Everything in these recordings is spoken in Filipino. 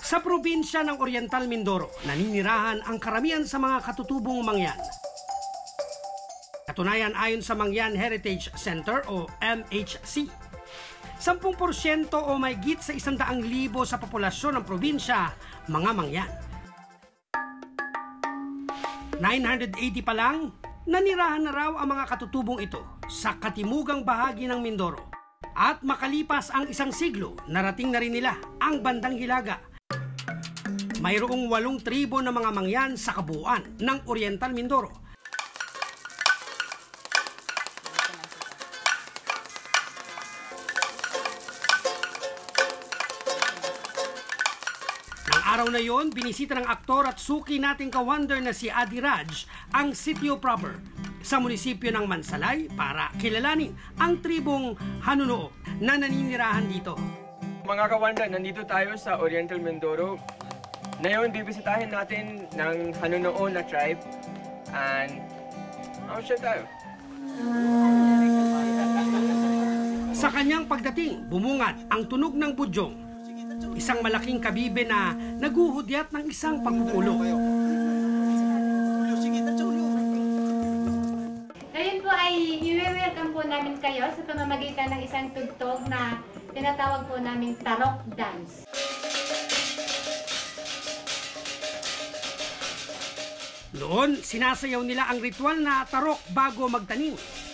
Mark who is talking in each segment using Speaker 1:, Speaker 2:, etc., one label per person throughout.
Speaker 1: Sa probinsya ng Oriental Mindoro, naninirahan ang karamihan sa mga katutubong mangyan. Katunayan ayon sa Mangyan Heritage Center o MHC, 10% o mahigit sa 100,000 sa populasyon ng probinsya, mga mangyan. 980 pa lang, nanirahan na raw ang mga katutubong ito sa katimugang bahagi ng Mindoro. At makalipas ang 1 siglo, narating na rin nila ang bandang Hilaga. Mayroong 8 tribo na mga mangyan sa kabuuan ng Oriental Mindoro. Nang araw na yon, binisita ng aktor at suki nating ka-wonder na si Adi Raj ang sitio proper sa munisipyo ng Mansalay para kilalanin ang tribong Hanunuo na naninirahan dito.
Speaker 2: Mga ka-wonder, nandito tayo sa Oriental Mindoro. Ngayon, bibisitahin natin ng Hanunuo na tribe. And, share tayo.
Speaker 1: Sa kanyang pagdating, bumungad ang tunog ng budyong, isang malaking kabibe na naguhudyat ng isang pagpupulo.
Speaker 3: Ngayon po ay i-welcome po namin kayo sa pamamagitan ng isang tugtog na tinatawag po namin Tarok Dance.
Speaker 1: Noon, sinasayaw nila ang ritual na tarok bago magtanim.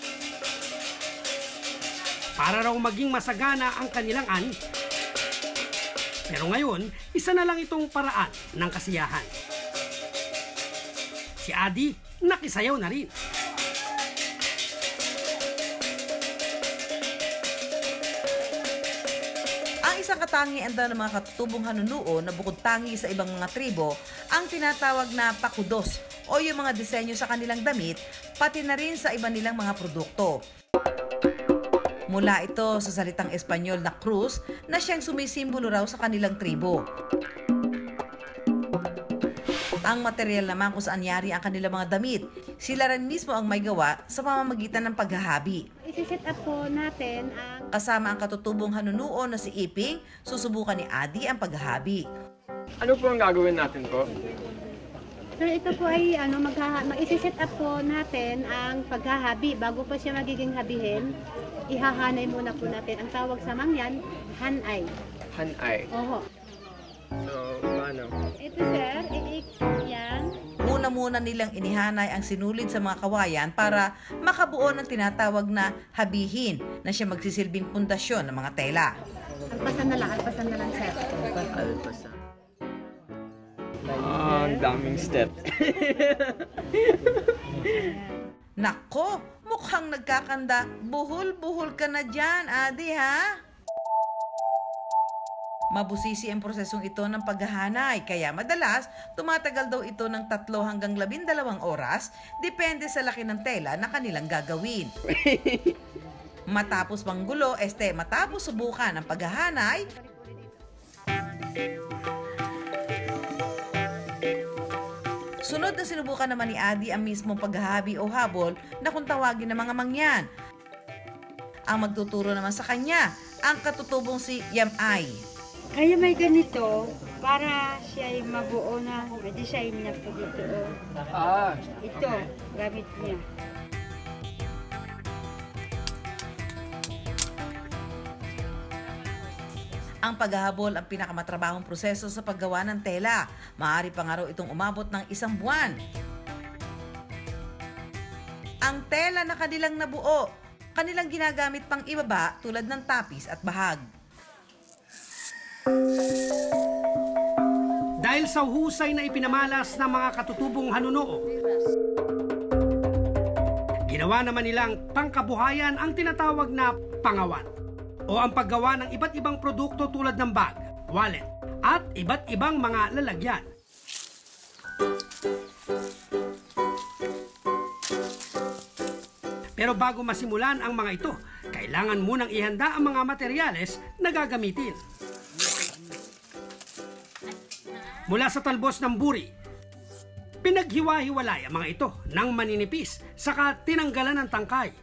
Speaker 1: Para raw maging masagana ang kanilang ani. Pero ngayon, isa na lang itong paraan ng kasiyahan. Si Adi, nakisayaw na rin.
Speaker 4: Ang isang katangian daw ng mga katutubong Hanunuo na bukod tangi sa ibang mga tribo, ang tinatawag na pakudos o yung mga disenyo sa kanilang damit, pati na rin sa iba nilang mga produkto. Mula ito sa salitang Espanyol na cruz na siyang sumisimbolo raw sa kanilang tribo. Ang material naman kung saan yari ang kanilang mga damit, sila rin mismo ang may gawa sa pamamagitan ng paghahabi.
Speaker 3: Isi-set up po natin ang...
Speaker 4: Kasama ang katutubong Hanunuo na si Iping, susubukan ni Adi ang paghahabi.
Speaker 2: Ano po ang gagawin natin po?
Speaker 3: Sir, ito po ay mag-isi-set up po natin ang paghahabi. Bago po siya magiging habihin, ihahanay muna po natin. Ang tawag sa mangyan, hanay.
Speaker 2: Hanay.
Speaker 3: Oho.
Speaker 2: So, paano?
Speaker 3: Ito sir, yan.
Speaker 4: Muna nilang inihanay ang sinulid sa mga kawayan para makabuo ng tinatawag na habihin na siya magsisilbing pundasyon ng mga tela.
Speaker 3: Alpasan na lang sir.
Speaker 2: Alpasan. Ang daming steps.
Speaker 4: Nako, mukhang nagkakanda. Buhol-buhol ka na dyan, Adi, ha? Mabusisi ang prosesong ito ng paghahanay, kaya madalas tumatagal daw ito ng 3 hanggang 12 oras, depende sa laki ng tela na kanilang gagawin. Matapos manggulo, matapos subukan ang paghahanay, sunod na sinubukan naman ni Adi ang mismong paghahabi o habol na kung tawagin ng mga mangyan. Ang magtuturo naman sa kanya, ang katutubong si Yamay.
Speaker 5: Kaya may ganito, para siya ay mabuo na, ma-design niya po dito. Ito, gamit niya.
Speaker 4: Ang paghahabol ang pinakamatrabahong proseso sa paggawa ng tela. Maaari pa nga raw itong umabot ng 1 buwan. Ang tela na kanilang nabuo, kanilang ginagamit pang ibaba tulad ng tapis at bahag.
Speaker 1: Dahil sa husay na ipinamalas ng mga katutubong Hanunuo, ginawa naman nilang pangkabuhayan ang tinatawag na pangawan o ang paggawa ng iba't ibang produkto tulad ng bag, wallet at iba't ibang mga lalagyan. Pero bago masimulan ang mga ito, kailangan munang ihanda ang mga materyales na gagamitin. Mula sa talbos ng buri, pinaghiwa-hiwalay ang mga ito ng maninipis, saka tinanggalan ng tangkay.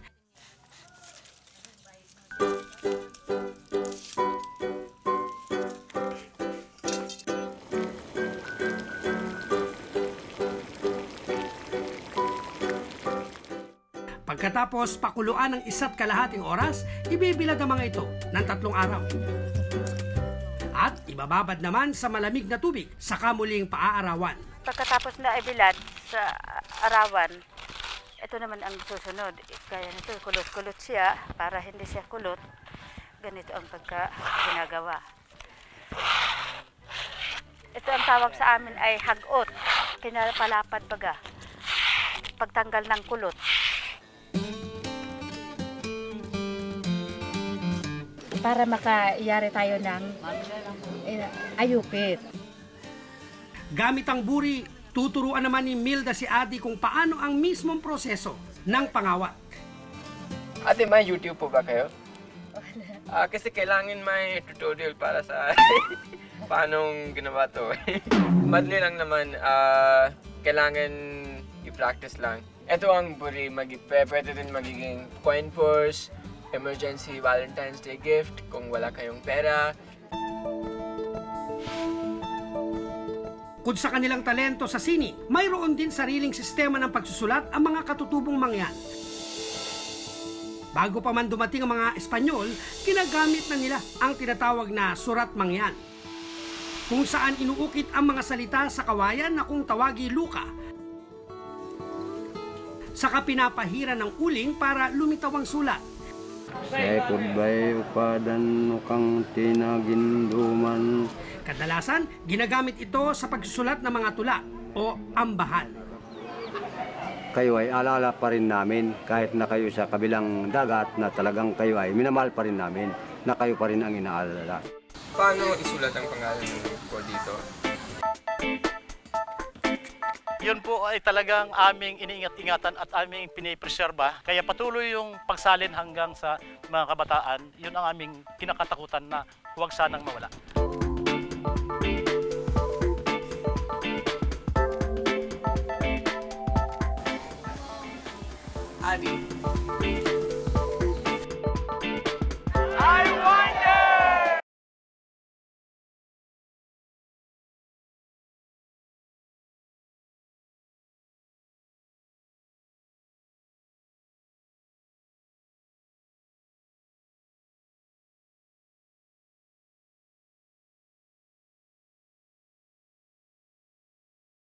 Speaker 1: Pagkatapos pakuluan ng 1.5 oras, ibibilad ang mga ito ng 3 araw. At ibababad naman sa malamig na tubig, saka muling paaarawan.
Speaker 6: Pagkatapos na ibilad sa arawan, ito naman ang susunod. Kaya nito, kulot-kulot siya para hindi siya kulot. Ganito ang ginagawa. Ito ang tawag sa amin ay hagot. Pinapalapad baga. Pagtanggal ng kulot. Para makaiyari tayo ng ayupit.
Speaker 1: Gamit ang buri, tuturuan naman ni Milda si Adi kung paano ang mismong proseso ng pangawat.
Speaker 2: Ate, may YouTube po ba kayo? Kasi kailangan may tutorial para sa paano ginawa to. Madali lang naman, kailangan i-practice lang. Ito ang buri, pwede din magiging coin purse, emergency Valentine's Day gift kung wala kayong pera.
Speaker 1: Kung sa kanilang talento sa sini, mayroon din sariling sistema ng pagsusulat ang mga katutubong mangyan. Bago pa man dumating ang mga Espanyol, ginagamit na nila ang tinatawag na surat mangyan, kung saan inuukit ang mga salita sa kawayan na kung tawagi luka. Saka pinapahira ng uling para lumitaw ang sulat.
Speaker 7: Sekod bay upadan ukang tinaginduman.
Speaker 1: Kadalasan, ginagamit ito sa pagsusulat ng mga tula o ambahan.
Speaker 7: Kayo ay alala pa rin namin kahit na kayo sa kabilang dagat na talagang kayo ay minamahal pa rin namin na kayo pa rin ang inaalala.
Speaker 2: Paano isulat ang pangalan ko dito?
Speaker 8: Yun po ay talagang aming iniingat-ingatan at aming pinipreserba. Kaya patuloy yung pagsalin hanggang sa mga kabataan. Yun ang aming kinakatakutan na huwag sanang mawala.
Speaker 2: Adi,